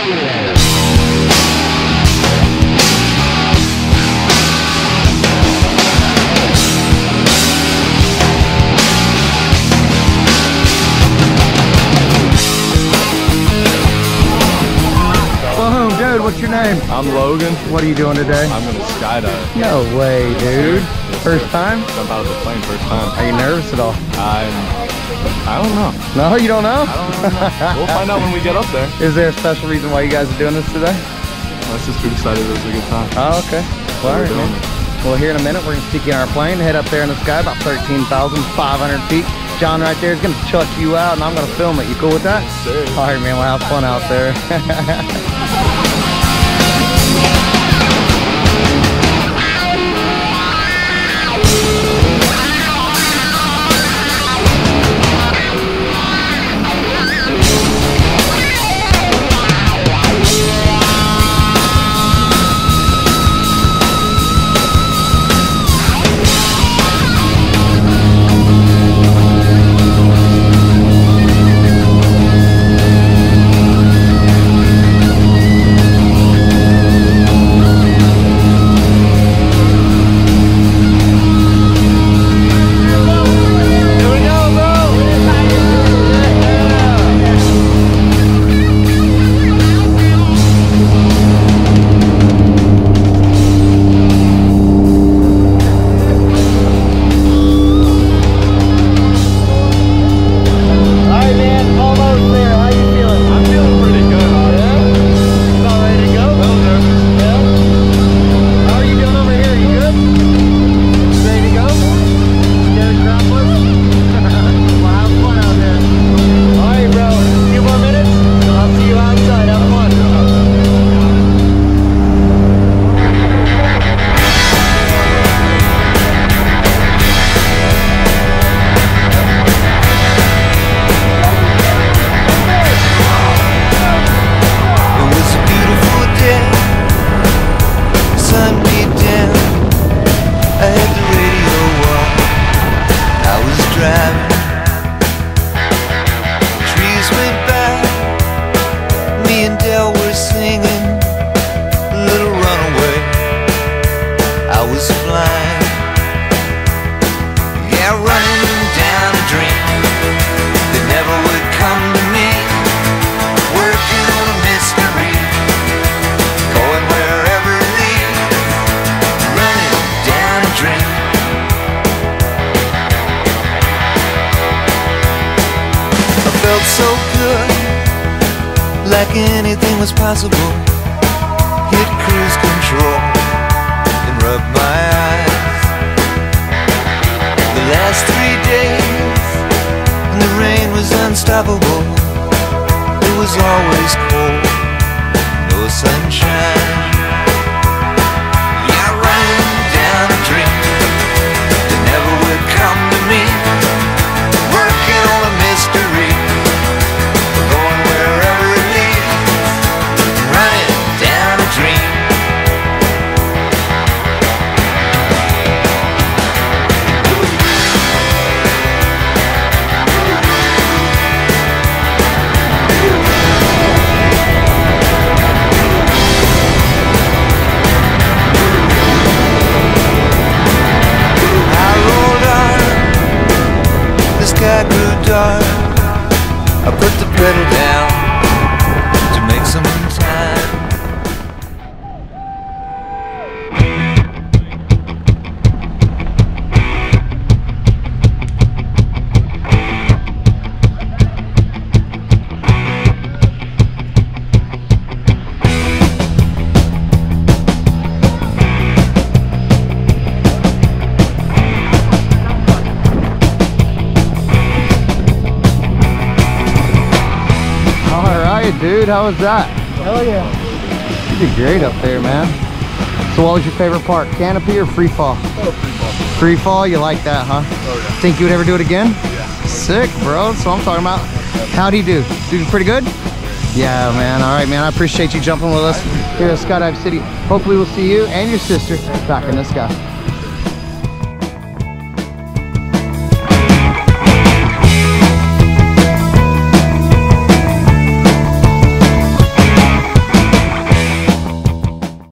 What's your name? I'm Logan. What are you doing today? I'm gonna skydive. No way, dude. First time? Jump out of the plane first time. Are you nervous at all? I don't know. No, you don't know? I don't know. We'll find out when we get up there. Is there a special reason why you guys are doing this today? Let's just be excited. It was a good time. Oh, okay. Well, all right, man. Well, here in a minute, we're gonna stick you in our plane, head up there in the sky, about 13,500 feet. John right there is gonna chuck you out, and I'm gonna film it. You cool with that? Sure. All right, man. We'll have fun out there. So good, like anything was possible. Hit cruise control and rub my eyes. The last 3 days, and the rain was unstoppable. It was always cold, no sunshine. Yeah, running down a dream that never would come to me. Working on a mystery. I put the pedal down to make some time. Dude, how was that? Hell yeah. You did great up there, man. So what was your favorite part? Canopy or free fall? Oh, free fall. Free fall, you like that, huh? Oh, yeah. Think you would ever do it again? Yeah. Sick, bro. That's what I'm talking about. How'd he do? Dude, pretty good? Yeah, man. All right, man. I appreciate you jumping with us here at Skydive City. Hopefully we'll see you and your sister back in the sky.